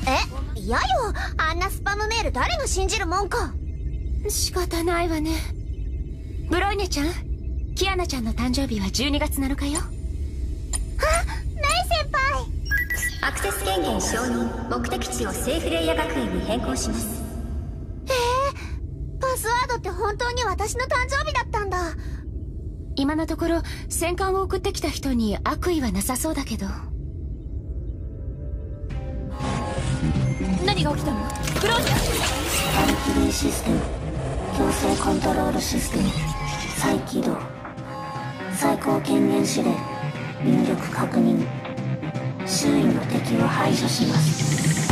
嫌よ、あんなスパムメール誰が信じるもんか。 仕方ないわね。ブローニャちゃん、キアナちゃんの誕生日は12月7日よ。 メイ先輩。 アクセス権限承認。目的地を聖フレイヤ学園に変更します。 パスワードって本当に私の誕生日だったんだ。 今のところ戦艦を送ってきた人に悪意はなさそうだけど。何が起きたの？ブローニャ。 再起動システム、強制コントロールシステム再起動。最高権限指令、入力確認。周囲の敵を排除します。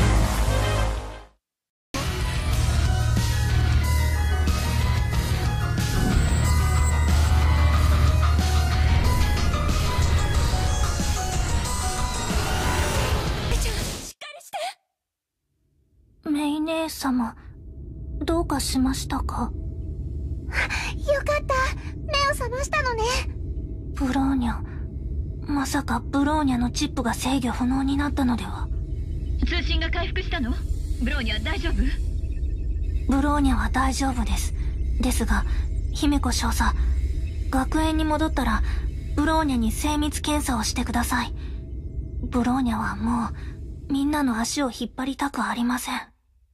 メイ姉様、どうかしましたか？ よかった、目を覚ましたのね。 ブローニャ、まさかブローニャのチップが制御不能になったのでは？ 通信が回復したの？ブローニャ大丈夫？ ブローニャは大丈夫です。ですが、姫子少佐、学園に戻ったらブローニャに精密検査をしてください。ブローニャはもうみんなの足を引っ張りたくありません。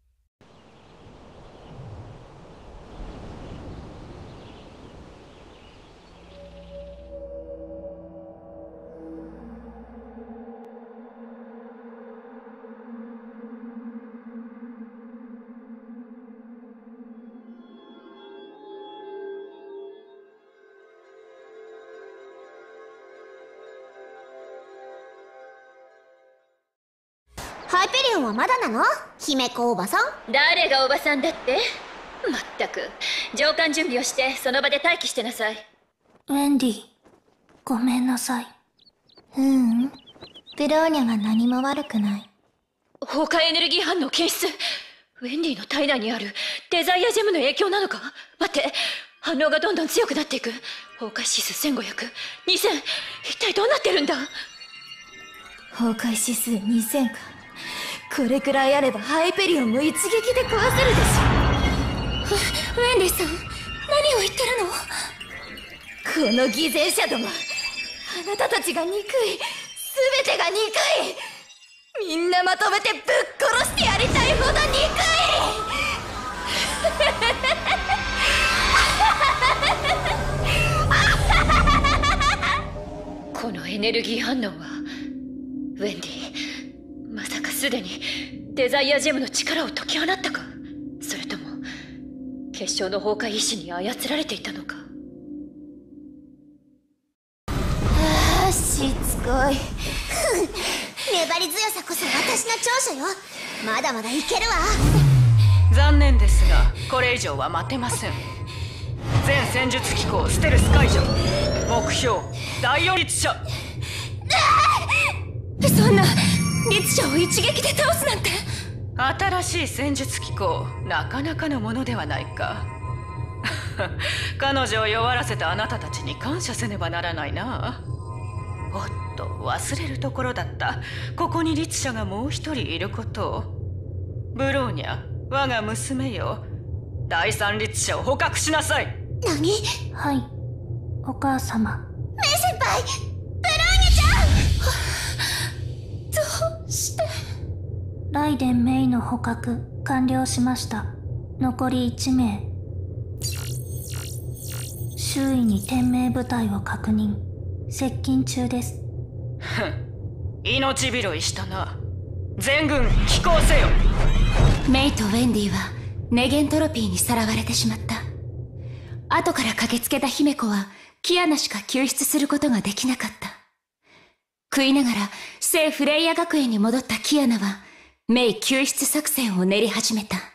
ハイペリオンはまだなの？姫子おばさん。 誰がおばさんだって？まったく、上艦準備をしてその場で待機してなさい。 ウェンディ、ごめんなさい。 ブローニャは何も悪くない。 崩壊エネルギー反応検出。ウェンディの体内にあるデザイアジェムの影響なのか？待って、反応がどんどん強くなっていく。崩壊指数1500、2000、一体どうなってるんだ？ 崩壊指数2000か。これくらいあればハイペリオンも一撃で壊せるでしょ。ウェンディさん、何を言ってるの？この偽善者ども、あなたたちが憎い。全てが憎い。みんなまとめてぶっ殺してやりたいほど憎い。このエネルギー反応はウェンディ、まさかすでにデザイアジェムの力を解き放ったか？それとも結晶の崩壊意志に操られていたのか？ しつこい。 粘り強さこそ私の長所よ。まだまだいけるわ。 残念ですが、これ以上は待てません。全戦術機構ステルス解除。目標第4律者。 そんな律者を一撃で倒すなんて。 新しい戦術機構、なかなかのものではないか。彼女を弱らせたあなたたちに感謝せねばならないな。おっと、忘れるところだった。ここに律者がもう一人いることを。ブローニャ、我が娘よ。第三律者を捕獲しなさい。 何？ はい、お母様。 メイ先輩、ブローニャちゃん。どうして？ ライデン・メイの捕獲完了しました。残り1名。周囲に天命部隊を確認。接近中です。 ふん、命拾いしたな。全軍飛行せよ。 メイとウェンディはネゲントロピーにさらわれてしまった。後から駆けつけた姫子はキアナしか救出することができなかった。食いながら聖フレイヤ学園に戻ったキアナはメイ救出作戦を練り始めた。